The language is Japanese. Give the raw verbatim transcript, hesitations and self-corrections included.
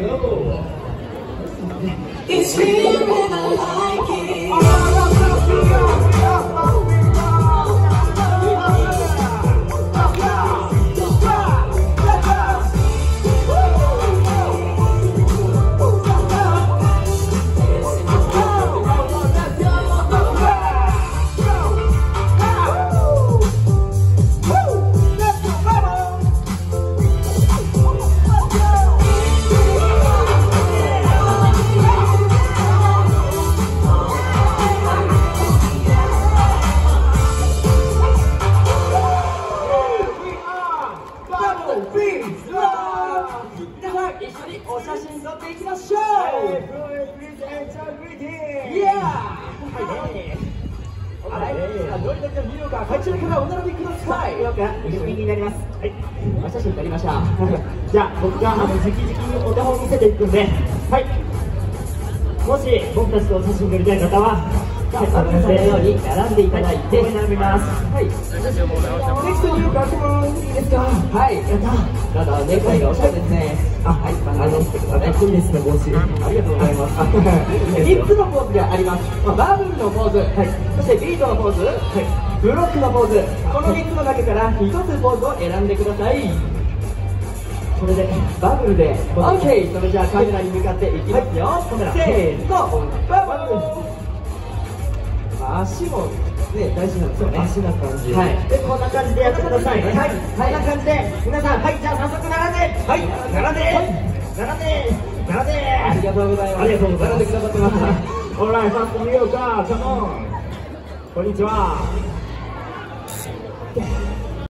It's real and I like it.一緒にお写真撮っていきましょう。はい、どれだけの見ようか、こちらからお並びください。よく一緒になります。はい、お写真撮りましょう。じゃあ僕があの直々にお手本を見せていくんで、はい。もし僕たちとお写真撮りたい方は。はい、このように並んでいただいて並びます。はい。ネクストニュー学問いいですか。はい。やった。ただネクタイがおしゃれですね。あ、はい。あの、かっこいいですね帽子。ありがとうございます。三つのポーズがあります。バブルのポーズ、はい。そしてビートのポーズ、はい。ブロックのポーズ。この三つの中から一つポーズを選んでください。これでバブルで。オッケー。それじゃあカメラに向かっていきますよ。カメラ。せーの。バブル。足もね大事なんですよね。足な感じ。はい。でこんな感じでやってください。はい。こんな感じで皆さん、はい、じゃあ早速並んで、はい、並んで、並んで、並んで。ありがとうございます。ありがとうございます。並んでくださってます。オーライ、ファースト見ようか。カモン。こんにちは。